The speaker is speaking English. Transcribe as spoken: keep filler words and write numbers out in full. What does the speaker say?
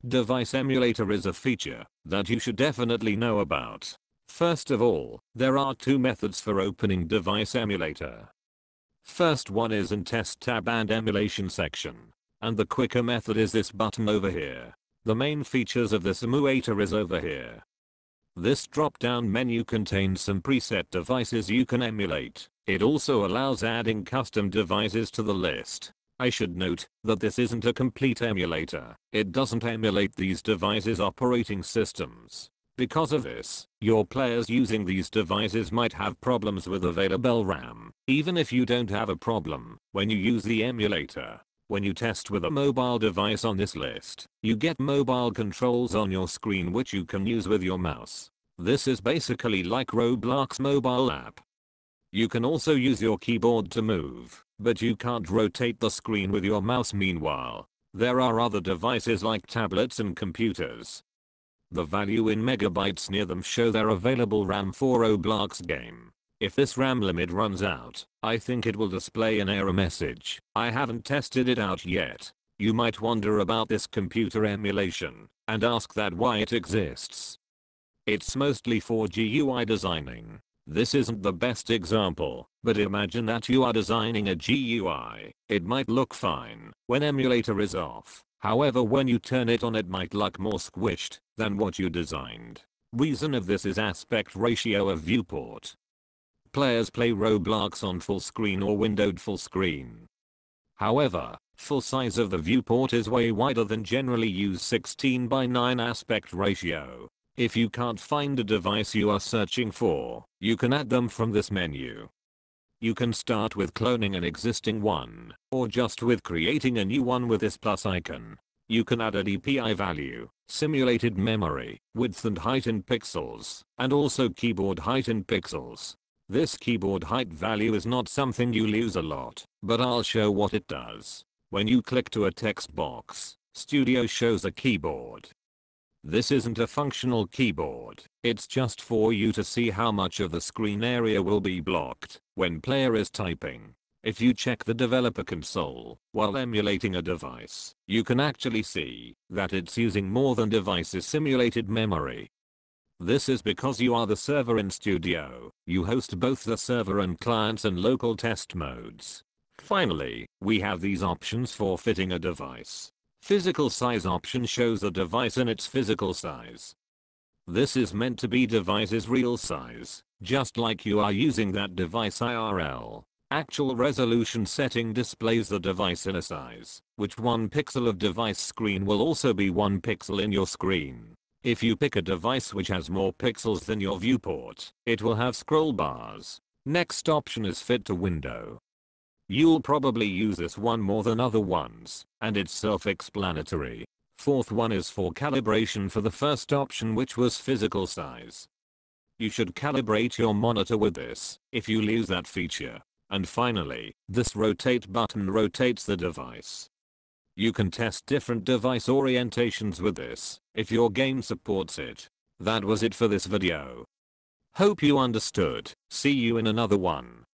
Device emulator is a feature that you should definitely know about. First of all, there are two methods for opening device emulator. First one is in test tab and emulation section. And the quicker method is this button over here. The main features of this emulator is over here. This drop down menu contains some preset devices you can emulate. It also allows adding custom devices to the list. I should note that this isn't a complete emulator. It doesn't emulate these devices' operating systems. Because of this, your players using these devices might have problems with available RAM, even if you don't have a problem when you use the emulator. When you test with a mobile device on this list, you get mobile controls on your screen which you can use with your mouse. This is basically like Roblox mobile app. You can also use your keyboard to move, but you can't rotate the screen with your mouse. Meanwhile, there are other devices like tablets and computers. The value in megabytes near them show their available RAM for Roblox game. If this RAM limit runs out, I think it will display an error message. I haven't tested it out yet. You might wonder about this computer emulation and ask that why it exists. It's mostly for G U I designing. This isn't the best example, but imagine that you are designing a G U I. It might look fine when emulator is off. However, when you turn it on, it might look more squished than what you designed. Reason of this is aspect ratio of viewport. Players play Roblox on full screen or windowed full screen. However, full size of the viewport is way wider than generally used sixteen by nine aspect ratio. If you can't find a device you are searching for, you can add them from this menu. You can start with cloning an existing one, or just with creating a new one with this plus icon. You can add a D P I value, simulated memory, width and height in pixels, and also keyboard height in pixels. This keyboard height value is not something you'll use a lot, but I'll show what it does. When you click to a text box, Studio shows a keyboard. This isn't a functional keyboard, it's just for you to see how much of the screen area will be blocked when player is typing. If you check the developer console while emulating a device, you can actually see that it's using more than device's simulated memory. This is because you are the server in Studio. You host both the server and clients and local test modes. Finally, we have these options for fitting a device. Physical size option shows the device in its physical size. This is meant to be device's real size, just like you are using that device I R L. Actual resolution setting displays the device in a size, which one pixel of device screen will also be one pixel in your screen. If you pick a device which has more pixels than your viewport, it will have scroll bars. Next option is fit to window. You'll probably use this one more than other ones, and it's self-explanatory. Fourth one is for calibration for the first option, which was physical size. You should calibrate your monitor with this if you lose that feature. And finally, this rotate button rotates the device. You can test different device orientations with this if your game supports it. That was it for this video. Hope you understood. See you in another one.